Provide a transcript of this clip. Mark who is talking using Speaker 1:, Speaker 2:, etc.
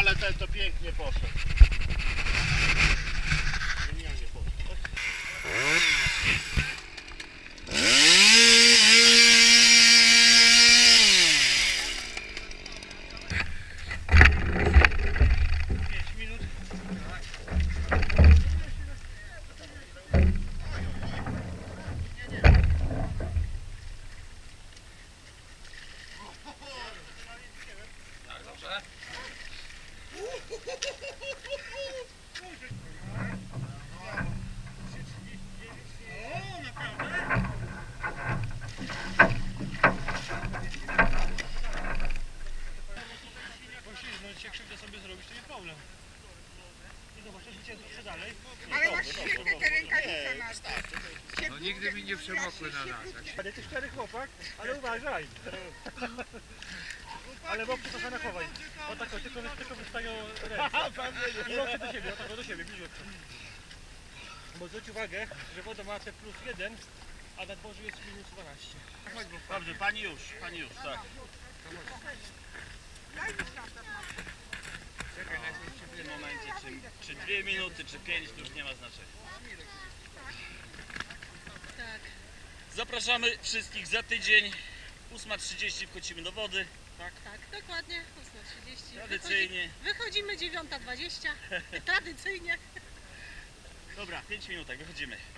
Speaker 1: ale ten to pięknie poszedł. Genialnie poszedł.
Speaker 2: Jak krzywdę sobie zrobisz, to nie problem. I zobacz, to się troszkę dalej.
Speaker 3: Ale masz świetne te rękawice, Marta.
Speaker 4: No nigdy mi nie przemokły na nas.
Speaker 2: Ale ty szczery chłopak, ale uważaj. Ale łokcie trochę nachowaj. O tak, tylko wystają ręce. I łokcie do siebie, o tak do siebie, bliziutko. Bo zwróć uwagę, że woda ma te +1, a na dworzu jest -12.
Speaker 1: Dobrze, pani już, tak. W tym momencie, czy 2 minuty, czy 5, to już nie ma znaczenia.
Speaker 5: Tak.
Speaker 1: Zapraszamy wszystkich za tydzień. 8:30 wchodzimy do wody.
Speaker 5: Tak, dokładnie. 8:30.
Speaker 1: Tradycyjnie.
Speaker 5: Wychodzimy 9:20. Tradycyjnie.
Speaker 1: Dobra, 5 minutek, wychodzimy.